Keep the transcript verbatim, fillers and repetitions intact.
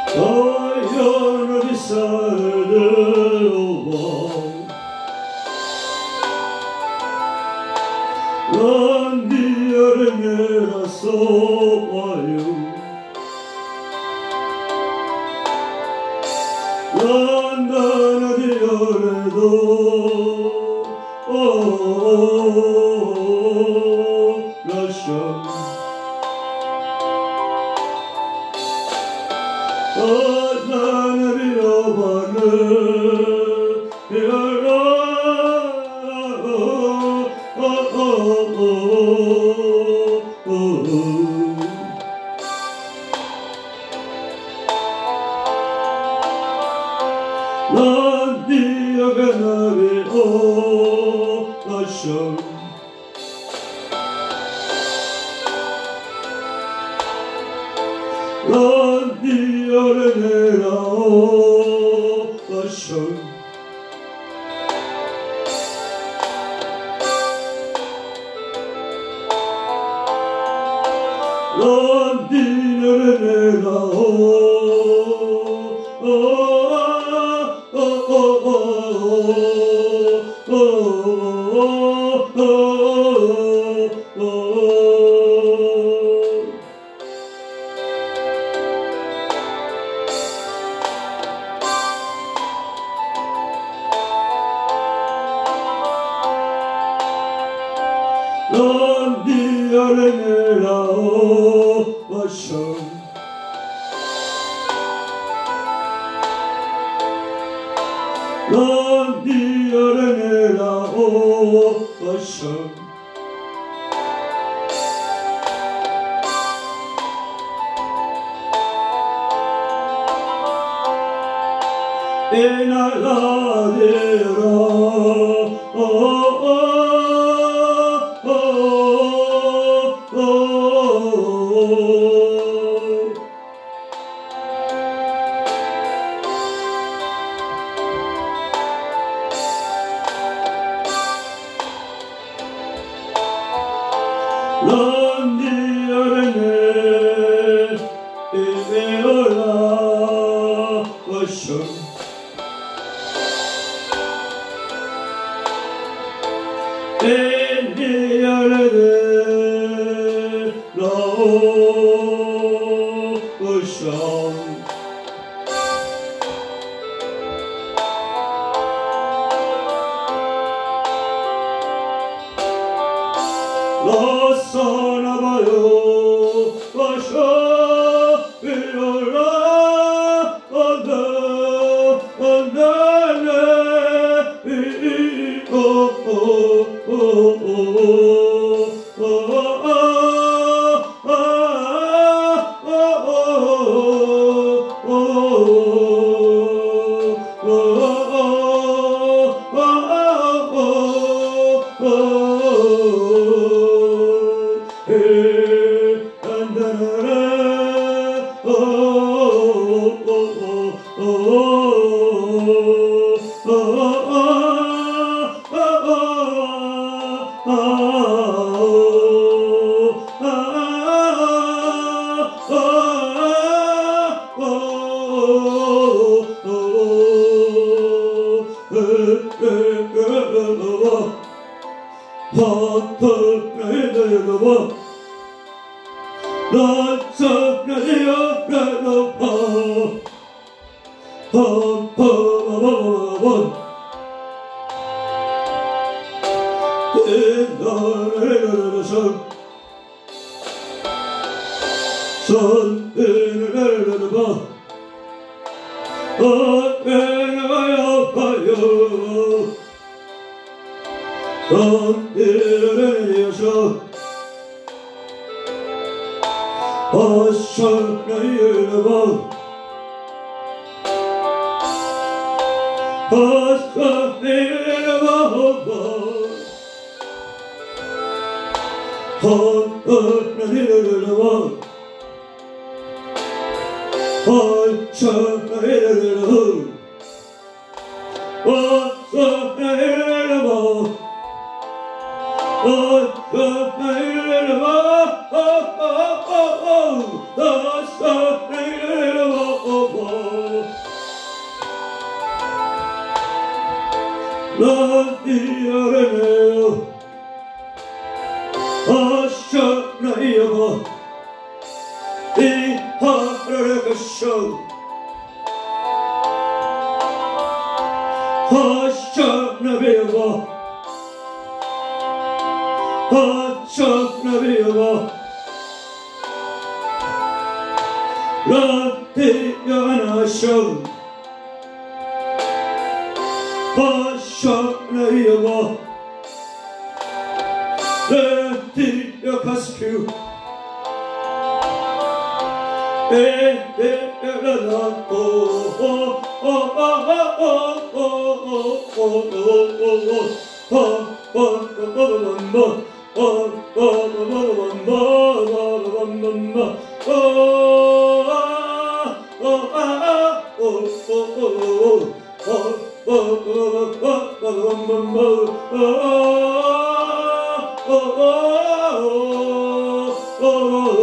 on the side of the wall. Non dire nera sopra io, l'andana di ore do, oh, lascia. L'andana di ore e l'addio che navi ho lasciato, l'addio che nera ho lasciato, l'addio che nera ho non dire nera o lasciato, non dire nera o lasciato, e nella dera oh oh non dire ne e ora lascio, e dire la lascio, la sana bayo lascio ora anda anda ne oh oh oh oh Son in a little oh, and I up by you. Don't hear any show. Oh, so beautiful. Oh, so beautiful. Oh, so beautiful. Oh, so beautiful. Oh, so beautiful. Oh, so beautiful. Oh, oh, oh, oh, oh, so beautiful. i harare show Hashtag Nabiva Hashtag Nabiva Rati Yana show Hashtag Nabiva Rati Yakasku Eh, eh, eh, la, la, oh, oh, oh, oh, oh, oh, oh, oh, oh, oh, oh,